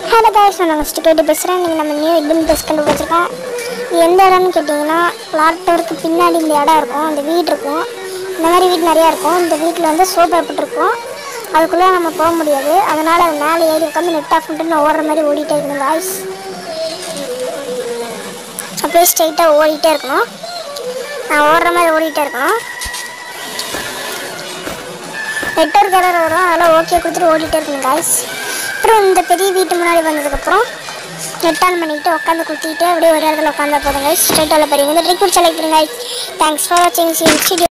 Hello guys, நான் next கேட்டு பேசுகிறேன். நீங்கள் நம்ம நியூ எட்மின் பேஸ் கண்டுபிடிச்சிருக்கோம். இது எந்த இடம்னு கேட்டிங்கன்னா, லாக்டருக்கு பின்னாடி இந்த இடம் இருக்கும், அந்த வீடு இருக்கும். இந்த மாதிரி வீடு நிறையா இருக்கும். இந்த வீட்டில் வந்து சோப் ஏற்பட்டுருக்கும். அதுக்குள்ளே நம்ம போக முடியாது. அதனால் அது மேலே ஏறி உட்காந்து நெட் ஆஃப் பண்ணிட்டு நான் ஓடுற மாதிரி ஓடிட்டே இருக்கணும் காய்ஸ். அப்படியே ஸ்ட்ரைட்டாக ஓடிட்டே இருக்கணும். நான் ஓடுற மாதிரி ஓடிட்டே இருக்கணும். நெட்வொர்க் எரர் வரும், அதெல்லாம் ஓகே கொடுத்துட்டு ஓடிட்டே இருக்கணும் காய்ஸ். அப்புறம் இந்த பெரிய வீட்டு முன்னாடி வந்ததுக்கப்புறம் நெட் ஆன் பண்ணிட்டு உட்காந்து குத்திட்டு அப்படியே ஒரு இடத்துல உட்காந்தா போதும் காய்ஸ். ஸ்ட்ரைட்டாக போகிறீங்க. இந்த ட்ரிக் பிடிச்ச லைக் பண்ணுங்க. தேங்க்ஸ் ஃபார் வாட்சிங்.